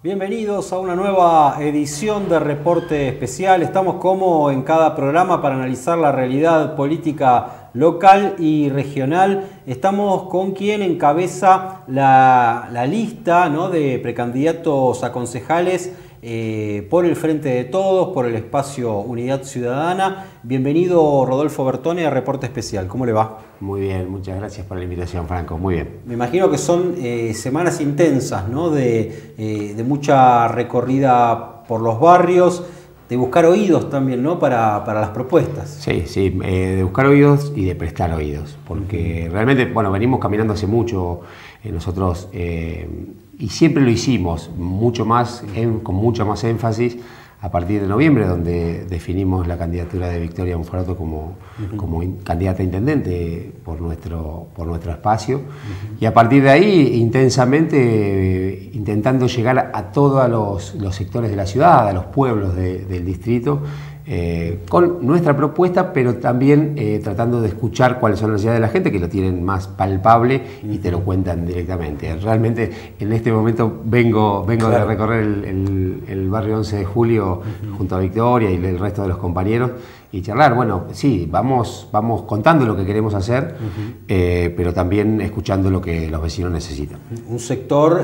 Bienvenidos a una nueva edición de Reporte Especial. Estamos como en cada programa para analizar la realidad política local y regional. Estamos con quien encabeza la lista, ¿no?, de precandidatos a concejales por el Frente de Todos, por el espacio Unidad Ciudadana. Bienvenido Rodolfo Bertone a Reporte Especial. ¿Cómo le va? Muy bien, muchas gracias por la invitación, Franco. Muy bien. Me imagino que son semanas intensas, ¿no?, de mucha recorrida por los barrios, de buscar oídos también, ¿no?, para las propuestas. Sí, de buscar oídos y de prestar oídos, porque realmente, bueno, venimos caminando hace mucho nosotros y siempre lo hicimos mucho más, con mucho más énfasis a partir de noviembre, donde definimos la candidatura de Victoria Monferrato como candidata a intendente por nuestro espacio, y a partir de ahí intensamente intentando llegar a todos los sectores de la ciudad, a los pueblos del distrito, con nuestra propuesta, pero también tratando de escuchar cuáles son las necesidades de la gente, que lo tienen más palpable y te lo cuentan directamente. Realmente en este momento vengo de recorrer el barrio 11 de Julio junto a Victoria y el resto de los compañeros y charlar. Bueno, sí, vamos contando lo que queremos hacer, pero también escuchando lo que los vecinos necesitan. Un sector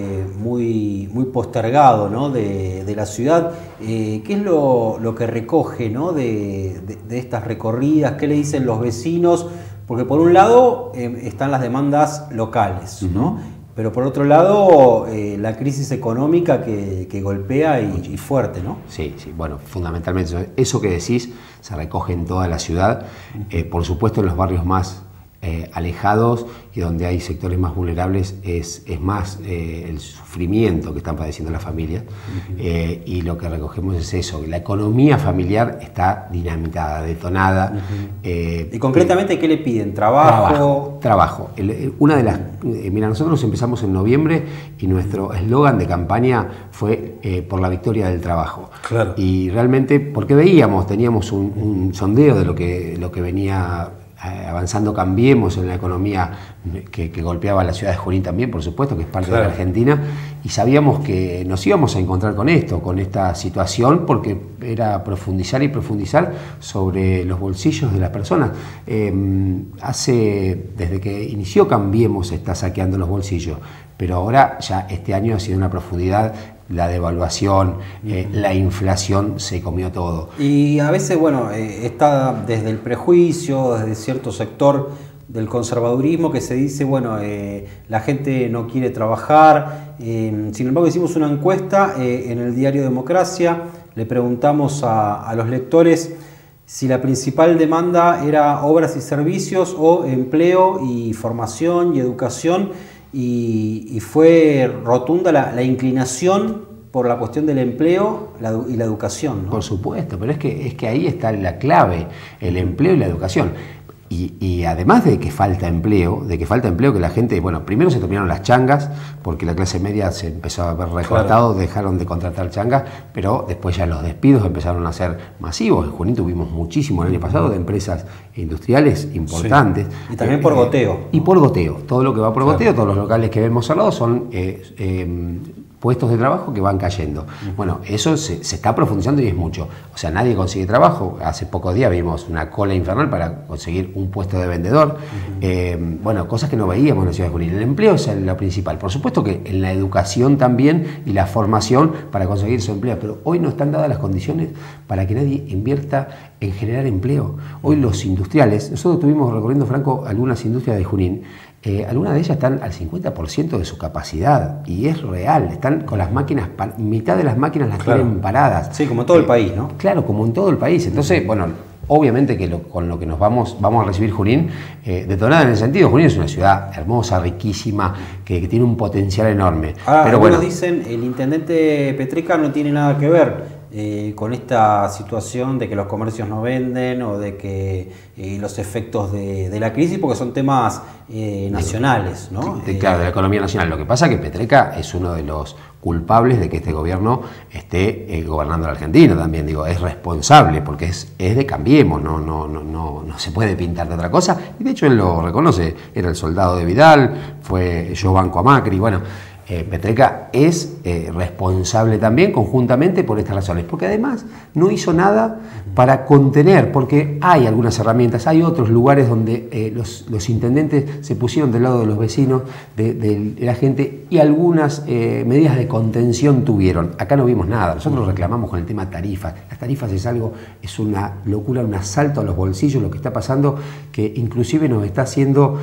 muy postergado, ¿no?, de la ciudad. ¿Qué es lo que recoge, ¿no?, de estas recorridas? ¿Qué le dicen los vecinos? Porque por un lado están las demandas locales, ¿no? Pero por otro lado, la crisis económica que golpea y fuerte, ¿no? Sí, bueno, fundamentalmente eso que decís se recoge en toda la ciudad, por supuesto en los barrios más alejados y donde hay sectores más vulnerables es más el sufrimiento que están padeciendo las familias, y lo que recogemos es eso, que la economía familiar está dinamitada, detonada. ¿Y concretamente qué le piden? ¿Trabajo? Trabajo. Mira, nosotros empezamos en noviembre y nuestro eslogan de campaña fue por la victoria del trabajo. Claro. Y realmente, porque teníamos un sondeo de lo que venía avanzando Cambiemos en la economía que golpeaba a la ciudad de Junín también, por supuesto, que es parte de la Argentina, y sabíamos que nos íbamos a encontrar con esta situación, porque era profundizar sobre los bolsillos de las personas. Desde que inició Cambiemos se está saqueando los bolsillos, pero ahora ya este año ha sido una profundidad. La devaluación, la inflación se comió todo. Y a veces, bueno, está desde el prejuicio, desde cierto sector del conservadurismo que se dice, bueno, la gente no quiere trabajar. Sin embargo, hicimos una encuesta en el diario Democracia, le preguntamos a los lectores si la principal demanda era obras y servicios o empleo y formación y educación. Y fue rotunda la inclinación por la cuestión del empleo y la educación, ¿no? Por supuesto, pero es que ahí está la clave, el empleo y la educación. Y además de que falta empleo, que la gente, bueno, primero se terminaron las changas, porque la clase media se empezó a ver recortado, dejaron de contratar changas, pero después ya los despidos empezaron a ser masivos. En Junín tuvimos muchísimo el año pasado de empresas industriales importantes. Sí. Y también por goteo. Y por goteo, todo lo que va por goteo, todos los locales que vemos cerrados son puestos de trabajo que van cayendo. Bueno, eso se está profundizando y es mucho. O sea, nadie consigue trabajo. Hace pocos días vimos una cola infernal para conseguir un puesto de vendedor. Bueno, cosas que no veíamos en la ciudad de Junín. El empleo es lo principal. Por supuesto que en la educación también y la formación para conseguir su empleo. Pero hoy no están dadas las condiciones para que nadie invierta en generar empleo. Hoy los industriales, nosotros estuvimos recorriendo, Franco, algunas industrias de Junín. Algunas de ellas están al 50% de su capacidad y es real, están con las máquinas, mitad de las máquinas las tienen paradas. Sí, como en todo el país, ¿no? Claro, como en todo el país. Entonces, bueno, obviamente que con lo que nos vamos a recibir Junín, detonada en el sentido, Junín es una ciudad hermosa, riquísima, que tiene un potencial enorme. Pero bueno, dicen, el intendente Petreca no tiene nada que ver con esta situación de que los comercios no venden o de que los efectos de la crisis, porque son temas nacionales, ¿no? Claro, de la economía nacional. Lo que pasa es que Petreca es uno de los culpables de que este gobierno esté gobernando la Argentina también. Digo, es responsable porque es de Cambiemos, no se puede pintar de otra cosa. Y de hecho él lo reconoce, era el soldado de Vidal, yo banco a Macri, bueno. Petreca es responsable también conjuntamente por estas razones, porque además no hizo nada para contener, porque hay algunas herramientas, hay otros lugares donde los intendentes se pusieron del lado de los vecinos, de la gente, y algunas medidas de contención tuvieron. Acá no vimos nada. Nosotros reclamamos con el tema tarifas. Las tarifas es una locura, un asalto a los bolsillos, lo que está pasando, que inclusive nos está haciendo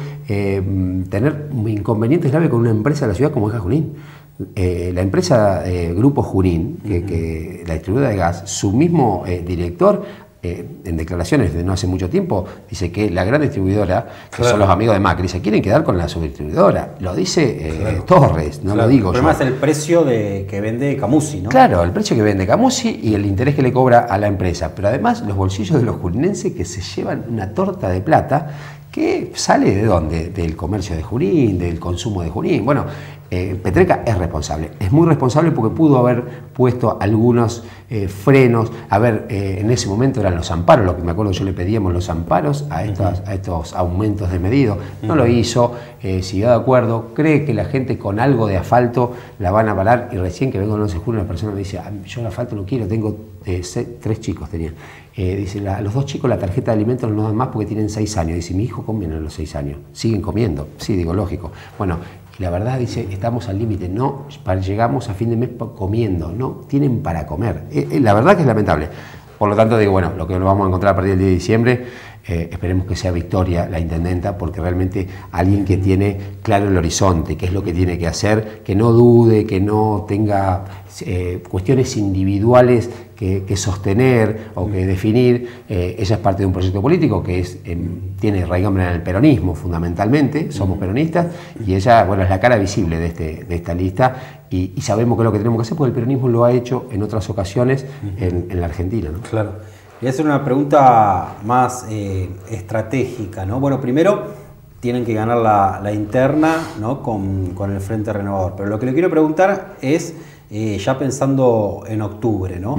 tener inconvenientes graves con una empresa de la ciudad como es Gas Junín. La empresa Grupo Junín, que la distribuidora de gas, su mismo director, en declaraciones de no hace mucho tiempo, dice que la gran distribuidora, que son los amigos de Macri, se quieren quedar con la subdistribuidora. Lo dice Torres, no lo digo yo. Pero además el precio que vende Camusi, ¿no? Claro, el precio que vende Camusi y el interés que le cobra a la empresa. Pero además los bolsillos de los juninenses, que se llevan una torta de plata que sale ¿de dónde? Del comercio de Junín, del consumo de Junín. Bueno, Petreca es responsable, es muy responsable porque pudo haber puesto algunos frenos. A ver, en ese momento eran los amparos, lo que me acuerdo yo le pedíamos los amparos a estos aumentos de medido. No lo hizo, siguió de acuerdo, cree que la gente con algo de asfalto la van a parar, y recién que vengo el 11 de julio una persona me dice, yo el asfalto no quiero, tengo 3 chicos tenía. Dice, a los 2 chicos la tarjeta de alimentos no dan más porque tienen 6 años. Dice, mi hijo come a los 6 años, siguen comiendo. Sí, digo, lógico. Bueno, y la verdad, dice, estamos al límite, no llegamos a fin de mes comiendo, no tienen para comer. La verdad que es lamentable. Por lo tanto, digo, bueno, lo que nos vamos a encontrar a partir del 10 de diciembre, esperemos que sea Victoria la intendenta, porque realmente alguien que tiene claro el horizonte, qué es lo que tiene que hacer, que no dude, que no tenga cuestiones individuales que sostener o que definir. Ella es parte de un proyecto político que tiene raigambre en el peronismo fundamentalmente, somos peronistas, y ella, bueno, es la cara visible de esta lista, y sabemos que es lo que tenemos que hacer, porque el peronismo lo ha hecho en otras ocasiones en la Argentina, ¿no? Claro. Voy a hacer una pregunta más estratégica, ¿no? Bueno, primero tienen que ganar la interna, ¿no? con el Frente Renovador, pero lo que le quiero preguntar es, ya pensando en octubre, ¿no?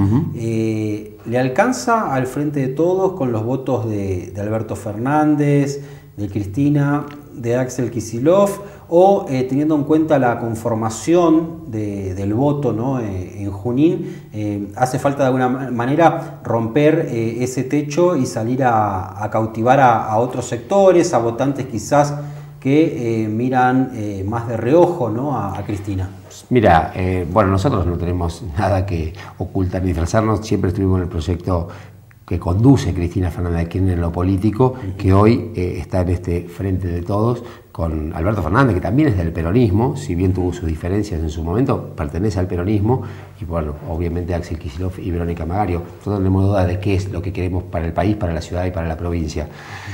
¿Le alcanza al Frente de Todos con los votos de Alberto Fernández, de Cristina, de Axel Kicillof, o teniendo en cuenta la conformación del voto, ¿no? En Junín, hace falta de alguna manera romper ese techo y salir a cautivar a otros sectores, a votantes quizás que miran más de reojo, ¿no? a Cristina? Mira, bueno, nosotros no tenemos nada que ocultar ni disfrazarnos, siempre estuvimos en el proyecto que conduce Cristina Fernández de Kirchner en lo político, que hoy está en este Frente de Todos, con Alberto Fernández, que también es del peronismo, si bien tuvo sus diferencias en su momento, pertenece al peronismo, y bueno, obviamente Axel Kicillof y Verónica Magario. Nosotros no tenemos duda de qué es lo que queremos para el país, para la ciudad y para la provincia.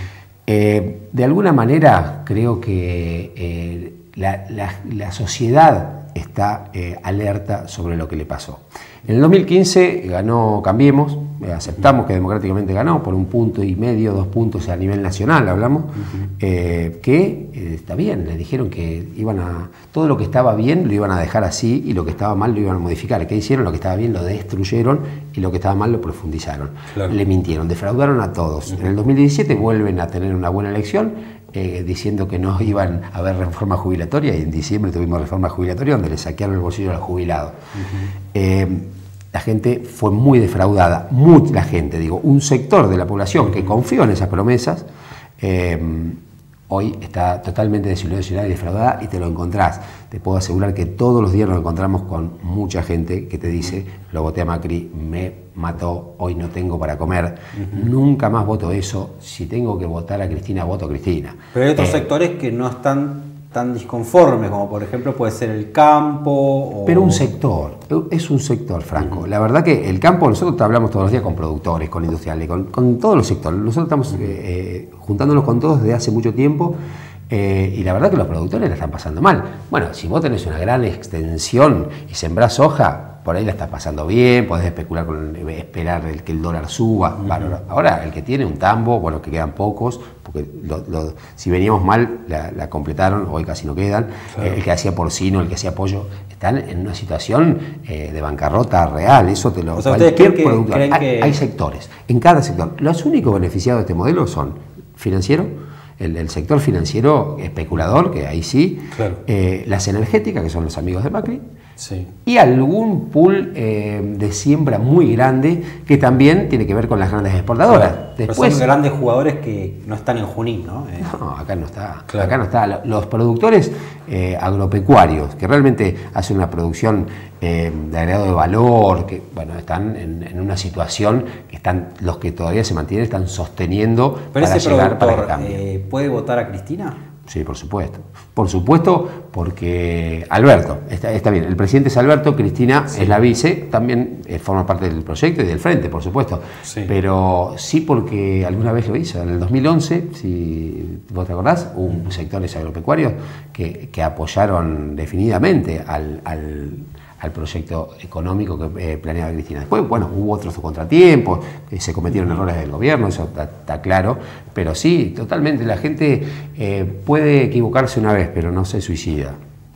De alguna manera creo que la sociedad está alerta sobre lo que le pasó. En el 2015 ganó Cambiemos, aceptamos que democráticamente ganó por 1,5 puntos, 2 puntos a nivel nacional, hablamos, está bien, le dijeron que todo lo que estaba bien lo iban a dejar así y lo que estaba mal lo iban a modificar. ¿Qué hicieron? Lo que estaba bien lo destruyeron y lo que estaba mal lo profundizaron. Claro. Le mintieron, defraudaron a todos. En el 2017 vuelven a tener una buena elección, diciendo que no iban a haber reforma jubilatoria, y en diciembre tuvimos reforma jubilatoria donde le saquearon el bolsillo a los jubilados. La gente fue muy defraudada, la gente, un sector de la población que confió en esas promesas, hoy está totalmente desilusionada y defraudada, y te lo encontrás. Te puedo asegurar que todos los días nos encontramos con mucha gente que te dice, lo voté a Macri, me mató, hoy no tengo para comer, nunca más voto eso, si tengo que votar a Cristina, voto a Cristina. Pero hay otros sectores que no están tan disconformes, como por ejemplo puede ser el campo. Pero es un sector, Franco. La verdad que el campo, nosotros hablamos todos los días con productores, con industriales, con todos los sectores. Nosotros estamos juntándonos con todos desde hace mucho tiempo, y la verdad que los productores la están pasando mal. Bueno, si vos tenés una gran extensión y sembrás soja, por ahí la estás pasando bien, podés especular esperar que el dólar suba. Ahora, el que tiene un tambo, bueno, que quedan pocos, porque si veníamos mal, la completaron, hoy casi no quedan. Claro. El que hacía porcino, el que hacía pollo, están en una situación de bancarrota real. Eso te lo... O sea, cualquier productor. Hay sectores, en cada sector. Los únicos beneficiados de este modelo son financieros, el sector financiero especulador, que ahí sí, claro. Las energéticas, que son los amigos de Macri, sí. y algún pool de siembra muy grande que también tiene que ver con las grandes exportadoras. Claro. Después, son grandes jugadores que no están en Junín, ¿no? No, acá no está. Claro. Acá no está. Los productores agropecuarios, que realmente hacen una producción de agregado de valor, que bueno, están en una situación que están, los que todavía se mantienen, están sosteniendo. Pero para ese llegar para productor, que cambie. ¿puede votar a Cristina? Sí, por supuesto. Por supuesto, porque Alberto, está bien, el presidente es Alberto, Cristina es la vice, también forma parte del proyecto y del frente, por supuesto. Sí. Pero sí porque alguna vez lo hizo. En el 2011, si vos te acordás, hubo sectores agropecuarios que apoyaron definidamente al proyecto económico que planeaba Cristina. Después, bueno, hubo otros contratiempos, se cometieron errores del gobierno, eso está claro, pero sí, totalmente, la gente puede equivocarse una vez, pero no se suicida.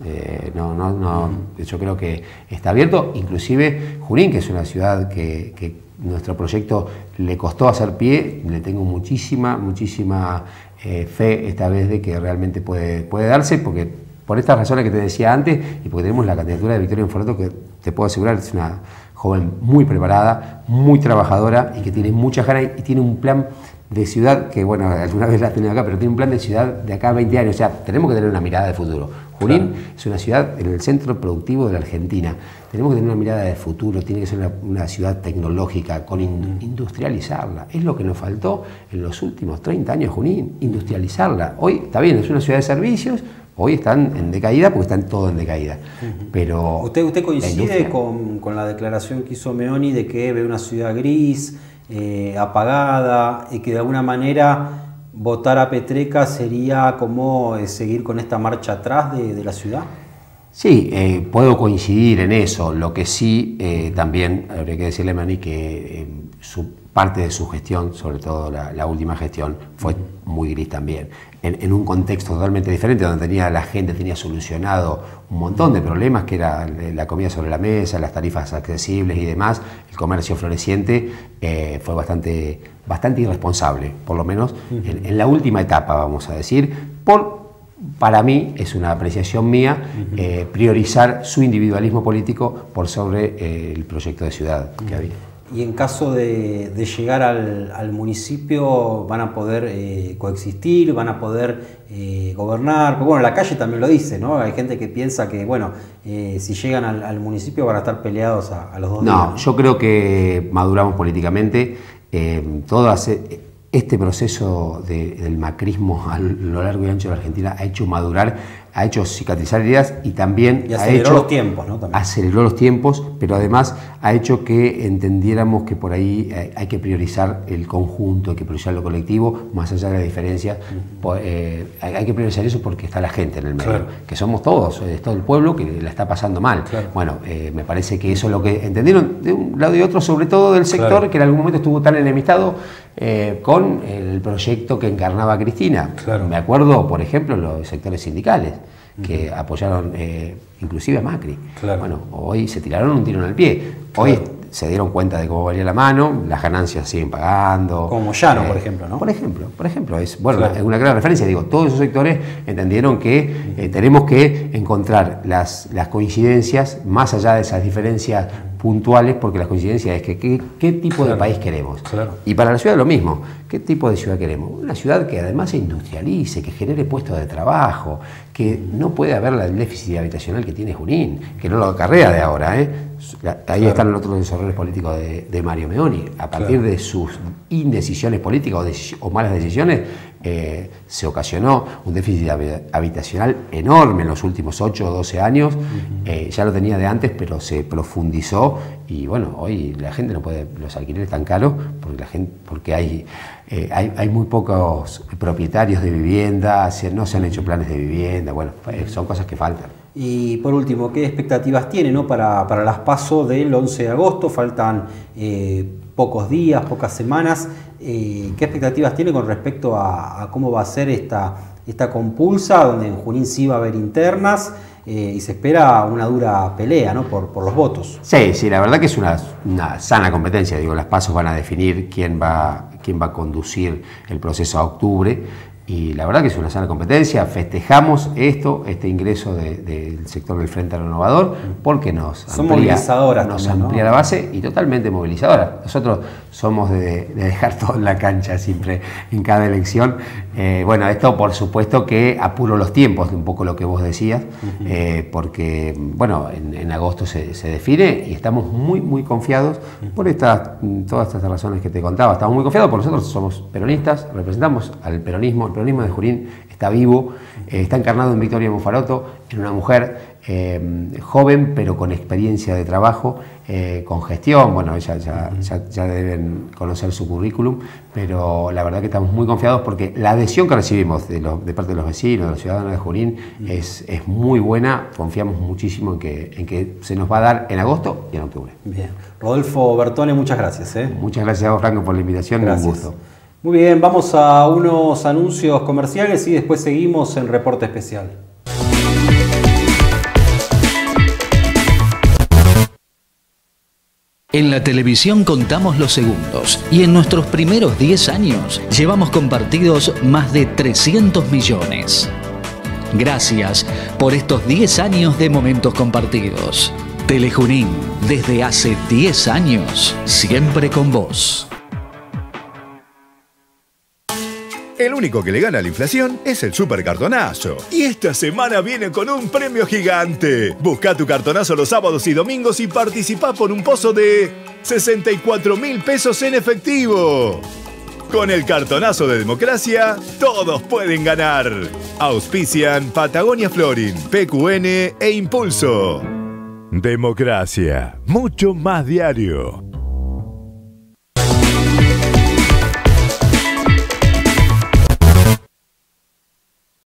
Yo creo que está abierto, inclusive Junín, que es una ciudad que nuestro proyecto le costó hacer pie, le tengo muchísima fe esta vez de que realmente puede darse, porque por estas razones que te decía antes y porque tenemos la candidatura de Victoria Monforrato, que te puedo asegurar es una joven muy preparada, muy trabajadora y que tiene muchas ganas y tiene un plan de ciudad que, bueno, alguna vez la has tenido acá, pero tiene un plan de ciudad de acá a 20 años. O sea, tenemos que tener una mirada de futuro. Junín claro. Es una ciudad en el centro productivo de la Argentina. Tenemos que tener una mirada de futuro, tiene que ser una ciudad tecnológica, con industrializarla. Es lo que nos faltó en los últimos 30 años, Junín, industrializarla. Hoy, está bien, es una ciudad de servicios. Hoy están en decaída porque están todos en decaída. Pero ¿Usted coincide con la declaración que hizo Meoni de que ve una ciudad gris, apagada, y que de alguna manera votar a Petreca sería como seguir con esta marcha atrás de la ciudad? Sí, puedo coincidir en eso. Lo que sí, también habría que decirle a Meoni que parte de su gestión, sobre todo la última gestión, fue muy gris también. En un contexto totalmente diferente, donde la gente tenía solucionado un montón de problemas, que era la comida sobre la mesa, las tarifas accesibles y demás, el comercio floreciente, fue bastante irresponsable, por lo menos en la última etapa, vamos a decir, para mí, es una apreciación mía, priorizar su individualismo político por sobre el proyecto de ciudad que había. Y en caso de llegar al municipio, ¿van a poder coexistir? ¿Van a poder gobernar? Porque bueno, la calle también lo dice, ¿no? Hay gente que piensa que, bueno, si llegan al municipio van a estar peleados a los 2 días. No, yo creo que maduramos políticamente. Este proceso del macrismo a lo largo y ancho de la Argentina ha hecho madurar, ha hecho cicatrizar heridas y también aceleró los tiempos, ¿no? También. Aceleró los tiempos, pero además ha hecho que entendiéramos que por ahí hay que priorizar el conjunto, hay que priorizar lo colectivo, más allá de las diferencias. Hay que priorizar eso porque está la gente en el medio, claro. Que somos todos, es todo el pueblo que la está pasando mal. Claro. Bueno, me parece que eso es lo que entendieron de un lado y otro, sobre todo del sector, claro. Que en algún momento estuvo tan enemistado con el proyecto que encarnaba Cristina. Claro. Me acuerdo, por ejemplo, los sectores sindicales que apoyaron inclusive a Macri. Claro. Bueno, hoy se tiraron un tiro en el pie. Hoy claro. Se dieron cuenta de cómo valía la mano, las ganancias siguen pagando. Como Moyano, por ejemplo, ¿no? Por ejemplo, es bueno, claro. Es una gran referencia. Digo, todos esos sectores entendieron que tenemos que encontrar las coincidencias más allá de esas diferencias puntuales, porque la coincidencia es que qué tipo claro. De país queremos. Claro. Y para la ciudad lo mismo. ¿Qué tipo de ciudad queremos? Una ciudad que además se industrialice, que genere puestos de trabajo, que no puede haber el déficit habitacional que tiene Junín, que no lo acarrea de ahora. Ahí claro. Están los otros errores políticos de Mario Meoni. A partir claro. De sus indecisiones políticas o malas decisiones, se ocasionó un déficit habitacional enorme en los últimos 8 o 12 años. Ya lo tenía de antes, pero se profundizó y bueno, hoy la gente no puede, los alquileres tan caros porque hay muy pocos propietarios de vivienda, no se han hecho planes de vivienda, bueno, son cosas que faltan. Y por último, ¿qué expectativas tiene, ¿no? para las PASO del 11 de agosto? Faltan pocos días, pocas semanas. ¿Qué expectativas tiene con respecto a cómo va a ser esta compulsa, donde en Junín sí va a haber internas y se espera una dura pelea, ¿no? por los votos? Sí, la verdad que es una sana competencia. Digo, las PASO van a definir quién va a conducir el proceso a octubre. Y la verdad que es una sana competencia, festejamos este ingreso del sector del Frente Renovador porque nos amplía la base y totalmente movilizadora. Nosotros somos de dejar todo en la cancha siempre en cada elección. Bueno, esto por supuesto que apuro los tiempos de un poco lo que vos decías, porque bueno, en agosto se define y estamos muy confiados por todas estas razones que te contaba. Estamos muy confiados porque nosotros somos peronistas, representamos al peronismo. El peronismo de Junín está vivo, está encarnado en Victoria Mufaroto, en una mujer joven pero con experiencia de trabajo, con gestión. Bueno, ya deben conocer su currículum, pero la verdad que estamos muy confiados porque la adhesión que recibimos de parte de los vecinos, de los ciudadanos de Junín, es muy buena. Confiamos muchísimo en que se nos va a dar en agosto y en octubre. Bien. Rodolfo Bertone, muchas gracias. Muchas gracias a vos, Franco, por la invitación. Gracias. Un gusto. Muy bien, vamos a unos anuncios comerciales y después seguimos en Reporte Especial. En la televisión contamos los segundos y en nuestros primeros 10 años llevamos compartidos más de 300 millones. Gracias por estos 10 años de momentos compartidos. Telejunín, desde hace 10 años, siempre con vos. El único que le gana a la inflación es el Supercartonazo. Y esta semana viene con un premio gigante. Busca tu cartonazo los sábados y domingos y participá por un pozo de 64.000 pesos en efectivo. Con el cartonazo de Democracia, todos pueden ganar. Auspician Patagonia Florin, PQN e Impulso. Democracia, mucho más diario.